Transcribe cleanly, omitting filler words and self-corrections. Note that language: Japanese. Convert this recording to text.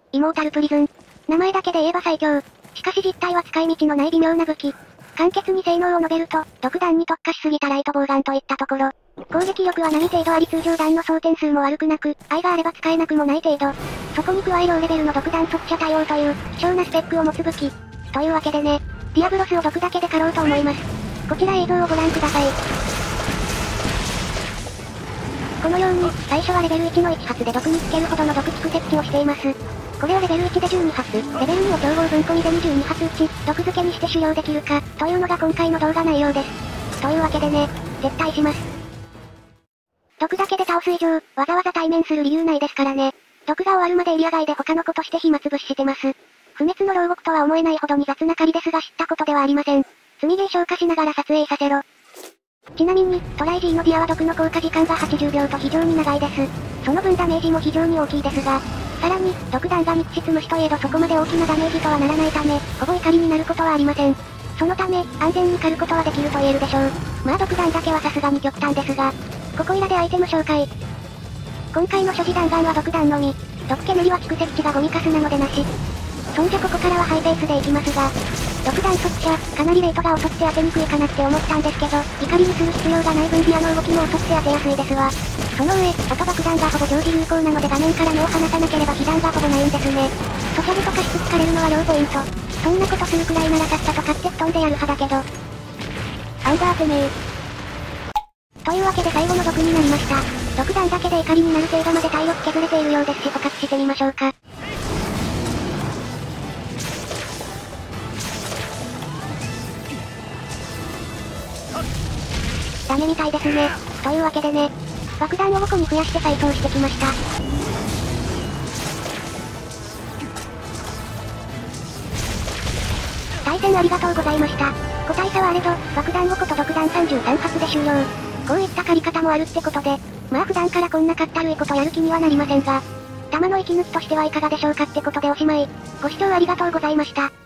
イモータルプリズン。名前だけで言えば最強。しかし実態は使い道のない微妙な武器。簡潔に性能を述べると、独弾に特化しすぎたライトボウガンといったところ。攻撃力は何程度あり通常弾の装填数も悪くなく、愛があれば使えなくもない程度。そこに加えローレベルの独弾速射対応という、希少なスペックを持つ武器。というわけでね、ディアブロスを毒だけで狩ろうと思います。こちら映像をご覧ください。このように、最初はレベル1の1発で毒につけるほどの毒蓄設置をしています。これをレベル1で12発、レベル2を強豪文庫2で22発撃ち、毒付けにして狩猟できるか、というのが今回の動画内容です。というわけでね、絶対します。毒だけで倒す以上、わざわざ対面する理由ないですからね。毒が終わるまでエリア外で他の子として暇つぶししてます。不滅の牢獄とは思えないほどに雑な狩りですが知ったことではありません。積みゲー消化しながら撮影させろ。ちなみに、トライ G のディアは毒の効果時間が80秒と非常に長いです。その分ダメージも非常に大きいですが、さらに、毒弾が密室虫といえどそこまで大きなダメージとはならないため、ほぼ怒りになることはありません。そのため、安全に狩ることはできると言えるでしょう。まあ毒弾だけはさすがに極端ですが、ここいらでアイテム紹介。今回の所持弾丸は毒弾のみ。毒煙は蓄積値がゴミカスなのでなし。そんじゃここからはハイペースでいきますが、毒弾速射、かなりレートが遅くて当てにくいかなって思ったんですけど、怒りにする必要がない分ディアの動きも遅くて当てやすいですわ。その上、音爆弾がほぼ常時有効なので画面から目を離さなければ被弾がほぼないんですね。ソシャゲとかしつつかれるのは両ポイント。そんなことするくらいならさっさと買って布団でやる派だけど。アンダーてめえ。というわけで最後の毒になりました。毒弾だけで怒りになる程度まで体力削れているようですし捕獲してみましょうか。ダメみたいですね。というわけでね、爆弾を5個に増やして再装してきました。対戦ありがとうございました。個体差はあれど、爆弾5個と毒弾33発で終了。こういった狩り方もあるってことで、まあ普段からこんなかったるいことやる気にはなりませんが、弾の息抜きとしてはいかがでしょうかってことでおしまい。ご視聴ありがとうございました。